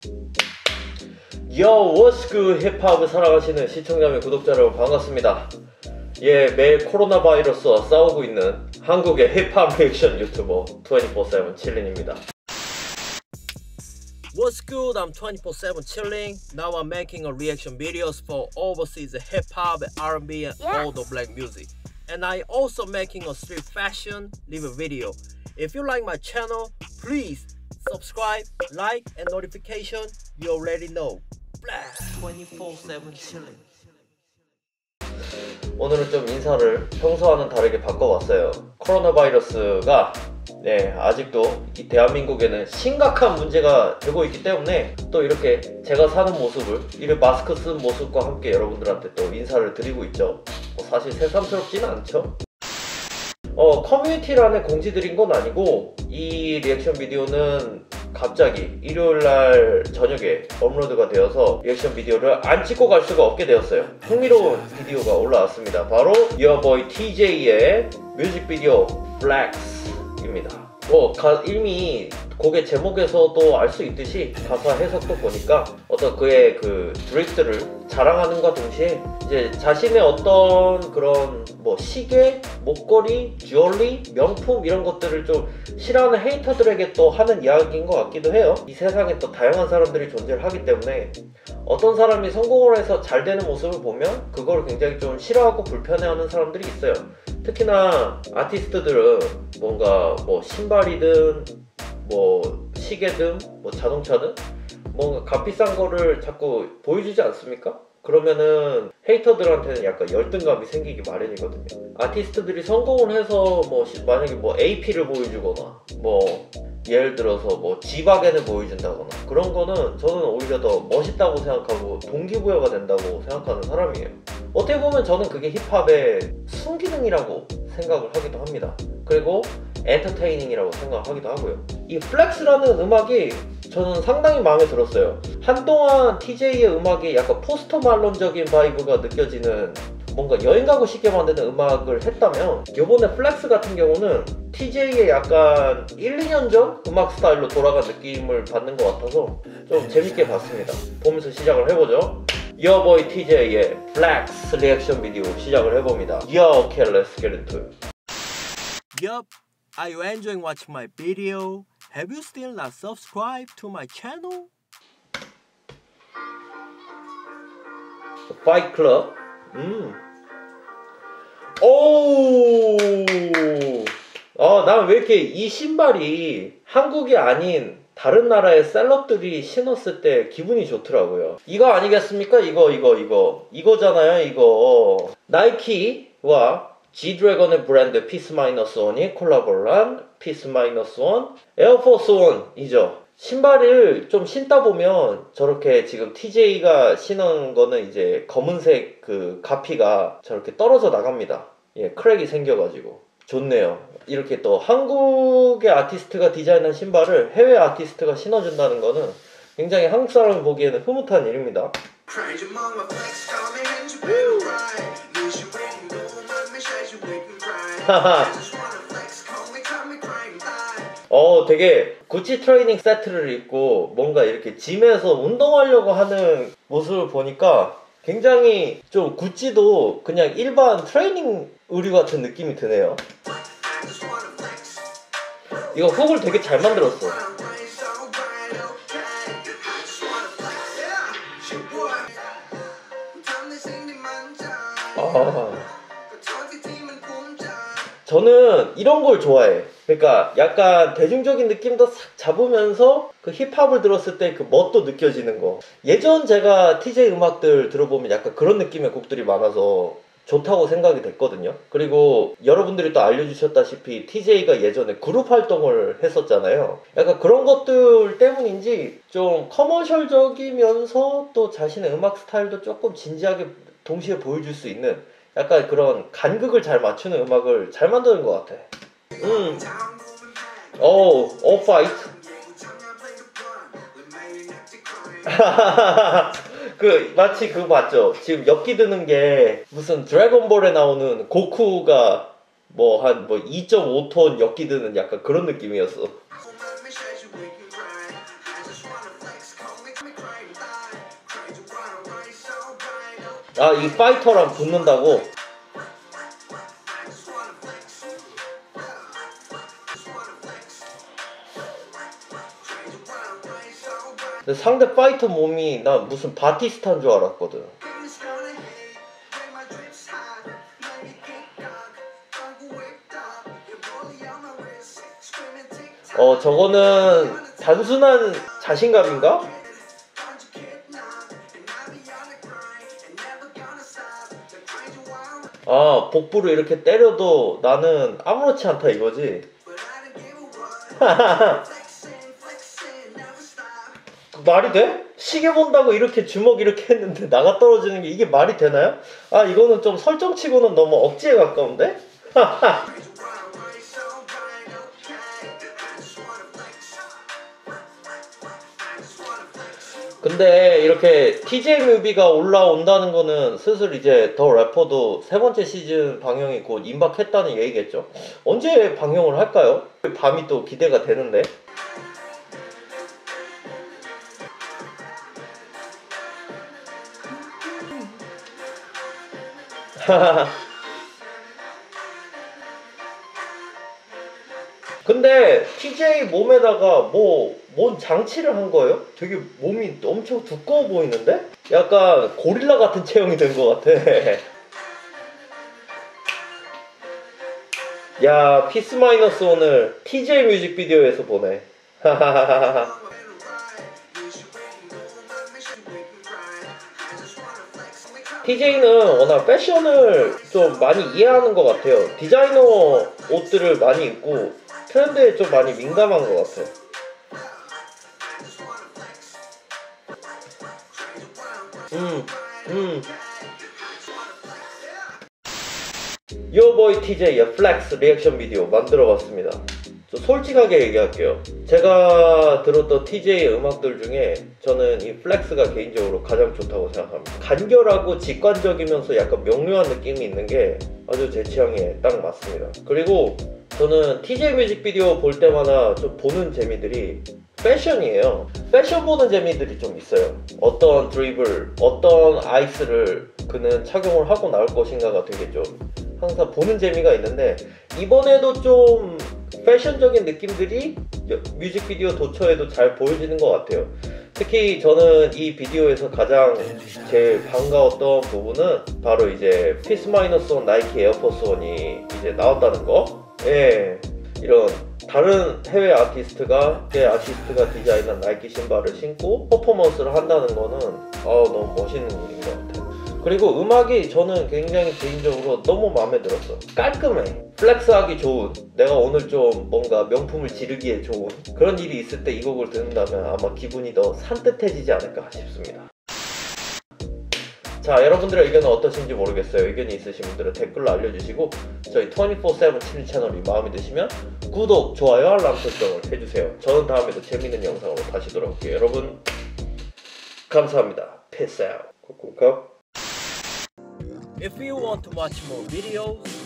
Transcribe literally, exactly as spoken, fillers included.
Yo, what's good? 힙합을 사랑하시는 시청자 및 구독자 여러분 반갑습니다. 예, 매일 코로나 바이러스와 싸우고 있는 한국의 힙합 리액션 유튜버 twenty-four seven 칠린입니다. What's good? I'm twenty-four seven chilling. Now I'm making a reaction videos for overseas hip hop, R and B and Yeah. all the black music. And I also making a street fashion review video. If you like my channel, please subscribe, like and notification. You already know. twenty-four seven chilling. 오늘은 좀 인사를 평소와는 다르게 바꿔봤어요. 코로나 바이러스가 네, 아직도 이 대한민국에는 심각한 문제가 되고 있기 때문에 또 이렇게 제가 사는 모습을 이런 마스크 쓴 모습과 함께 여러분들한테 또 인사를 드리고 있죠. 뭐 사실 새삼스럽지는 않죠. 어, 커뮤니티란에 공지드린 건 아니고 이 리액션 비디오는 갑자기 일요일날 저녁에 업로드가 되어서 리액션 비디오를 안 찍고 갈 수가 없게 되었어요. 흥미로운 비디오가 올라왔습니다. 바로 Your Boy 티제이의 뮤직비디오 Flex입니다. 뭐 가, 이미 곡의 제목에서도 알 수 있듯이 가사 해석도 보니까 어떤 그의 그 드립들을 자랑하는과 동시에 이제 자신의 어떤 그런 뭐 시계, 목걸이, 주얼리, 명품 이런 것들을 좀 싫어하는 헤이터들에게 또 하는 이야기인 것 같기도 해요. 이 세상에 또 다양한 사람들이 존재를 하기 때문에 어떤 사람이 성공을 해서 잘 되는 모습을 보면 그걸 굉장히 좀 싫어하고 불편해하는 사람들이 있어요. 특히나 아티스트들은 뭔가 뭐 신발이든 뭐 시계든 뭐 자동차든 뭔가 값비싼 거를 자꾸 보여주지 않습니까? 그러면은 헤이터들한테는 약간 열등감이 생기기 마련이거든요. 아티스트들이 성공을 해서 뭐 만약에 뭐 에이피를 보여주거나 뭐 예를 들어서 뭐 지바겐을 보여준다거나 그런 거는 저는 오히려 더 멋있다고 생각하고 동기부여가 된다고 생각하는 사람이에요. 어떻게 보면 저는 그게 힙합의 순기능이라고 생각을 하기도 합니다. 그리고 엔터테이닝이라고 생각을 하기도 하고요. 이 플렉스라는 음악이 저는 상당히 마음에 들었어요. 한동안 티제이의 음악이 약간 포스터 말론적인 바이브가 느껴지는 뭔가 여행 가고 싶게 만드는 음악을 했다면 이번에 플렉스 같은 경우는 티제이의 약간 일, 이 년 전 음악 스타일로 돌아간 느낌을 받는 것 같아서 좀 재밌게 봤습니다. 보면서 시작을 해보죠. Your Boy 티제이의 Flex 리액션 비디오 시작을 해봅니다. Yeah, okay, let's get into it. Yup, are you enjoying watching my video? Have you still not subscribed to my channel? Fight Club? 음. 오! 아, 난 왜 이렇게 이 신발이 한국이 아닌 다른 나라의 셀럽들이 신었을 때 기분이 좋더라고요. 이거 아니겠습니까? 이거 이거 이거 이거잖아요. 이거 나이키와 G-Dragon의 브랜드 피스 마이너스 원이 콜라보를 한 피스 마이너스 원 에어포스 원이죠. 신발을 좀 신다 보면 저렇게 지금 티제이가 신은 거는 이제 검은색 그 가피가 저렇게 떨어져 나갑니다. 예, 크랙이 생겨가지고 좋네요. 이렇게 또 한국의 아티스트가 디자인한 신발을 해외 아티스트가 신어준다는 거는 굉장히 한국 사람을 보기에는 흐뭇한 일입니다. 어, 되게 구찌 트레이닝 세트를 입고 뭔가 이렇게 짐에서 운동하려고 하는 모습을 보니까 굉장히 좀 구찌도 그냥 일반 트레이닝 의류 같은 느낌이 드네요. 이거 훅을 되게 잘 만들었어. 아, 저는 이런 걸 좋아해. 그러니까 약간 대중적인 느낌도 싹 잡으면서 그 힙합을 들었을 때 그 멋도 느껴지는 거. 예전 제가 티제이 음악들 들어보면 약간 그런 느낌의 곡들이 많아서 좋다고 생각이 됐거든요. 그리고 여러분들이 또 알려주셨다시피 티제이가 예전에 그룹 활동을 했었잖아요. 약간 그런 것들 때문인지 좀 커머셜적이면서 또 자신의 음악 스타일도 조금 진지하게 동시에 보여줄 수 있는 약간 그런 간극을 잘 맞추는 음악을 잘 만드는 것 같아. 음. 오, 오 파이트. 그 마치 그거 봤죠? 지금 엽기 드는 게 무슨 드래곤볼에 나오는 고쿠가 뭐 한 뭐 이 점 오 톤 엽기 드는 약간 그런 느낌이었어. 아, 이 파이터랑 붙는다고? 근데 상대 파이터 몸이 나 무슨 바티스타인 줄 알았거든. 어, 저거는 단순한 자신감인가? 아, 복부를 이렇게 때려도 나는 아무렇지 않다 이거지. 말이 돼? 시계 본다고 이렇게 주먹 이렇게 했는데 나가 떨어지는 게 이게 말이 되나요? 아, 이거는 좀 설정치고는 너무 억지에 가까운데? 근데 이렇게 티제이 뮤비가 올라온다는 거는 슬슬 이제 더 래퍼도 세 번째 시즌 방영이 곧 임박했다는 얘기겠죠? 언제 방영을 할까요? 밤이 또 기대가 되는데. 근데 티제이 몸에다가 뭐, 뭔 장치를 한 거예요? 되게 몸이 엄청 두꺼워 보이는데? 약간 고릴라 같은 체형이 된 것 같아. 야, 피스 마이너스 원을 티제이 뮤직비디오에서 보네. 티제이는 워낙 패션을 좀 많이 이해하는 것 같아요. 디자이너 옷들을 많이 입고 트렌드에 좀 많이 민감한 것 같아. 음, 음. 요보이 티제이의 플렉스 리액션 비디오 만들어봤습니다. 저 솔직하게 얘기할게요. 제가 들었던 티제이 음악들 중에 저는 이 플렉스가 개인적으로 가장 좋다고 생각합니다. 간결하고 직관적이면서 약간 명료한 느낌이 있는 게 아주 제 취향에 딱 맞습니다. 그리고 저는 티제이 뮤직비디오 볼 때마다 좀 보는 재미들이 패션이에요. 패션 보는 재미들이 좀 있어요. 어떤 드리블, 어떤 아이스를 그는 착용을 하고 나올 것인가가 되게 좀 항상 보는 재미가 있는데, 이번에도 좀 패션적인 느낌들이 뮤직비디오 도처에도 잘 보여지는 것 같아요. 특히 저는 이 비디오에서 가장 제일 반가웠던 부분은 바로 이제 피스 마이너스 원 나이키 에어포스 원이 이제 나왔다는 거. 예, 이런 다른 해외 아티스트가 제 아티스트가 디자인한 나이키 신발을 신고 퍼포먼스를 한다는 거는 아, 너무 멋있는 일인 것 같아요. 그리고 음악이 저는 굉장히 개인적으로 너무 마음에 들었어. 깔끔해. 플렉스하기 좋은, 내가 오늘 좀 뭔가 명품을 지르기에 좋은 그런 일이 있을 때 이 곡을 듣는다면 아마 기분이 더 산뜻해지지 않을까 싶습니다. 자, 여러분들의 의견은 어떠신지 모르겠어요. 의견이 있으신 분들은 댓글로 알려주시고, 저희 이십사 세븐 칠 채널이 마음에 드시면 구독, 좋아요, 알람 설정을 해주세요. 저는 다음에도 재밌는 영상으로 다시 돌아올게요. 여러분 감사합니다. Peace out. 꾹꾹. If you want to watch more videos,